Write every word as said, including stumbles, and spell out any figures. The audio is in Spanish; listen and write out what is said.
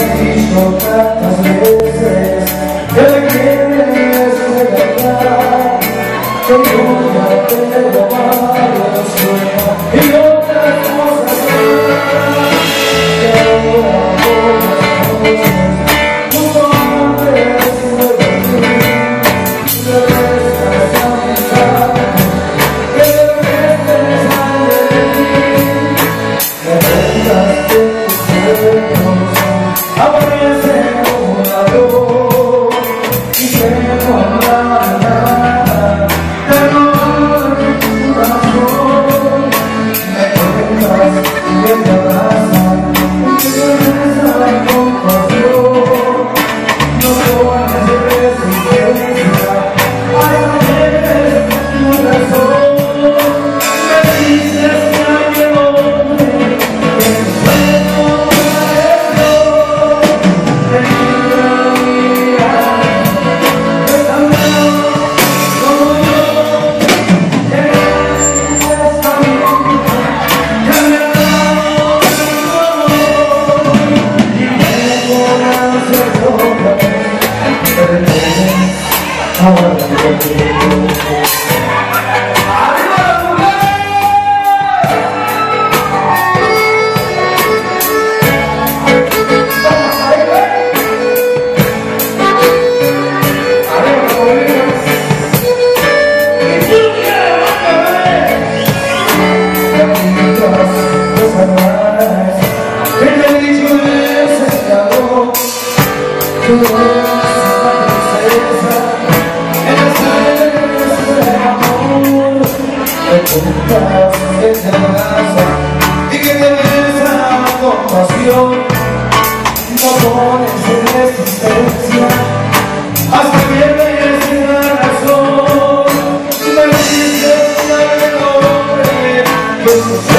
dicho tantas veces que me quieres regalar, que nunca te lo malo suena y otras cosas más, que ahora por las noches tú antes de dormir regresas a pensar que debes mal de mí, me dejas que tus sueños aparecen un lado y se con la nada de amor de tu corazón. Me cuentas que te abrazan y que tienes la compasión. No pones resistencia, hay mujeres tu razón. Me dices que hay el hombre que tu sueño ahora contigo. Tú eres una princesa en las aires del amor. Me cuentas que te abrazan y que te besan con pasión. No pones resistencia hasta pierdes la razón. Me dices que hay el hombre que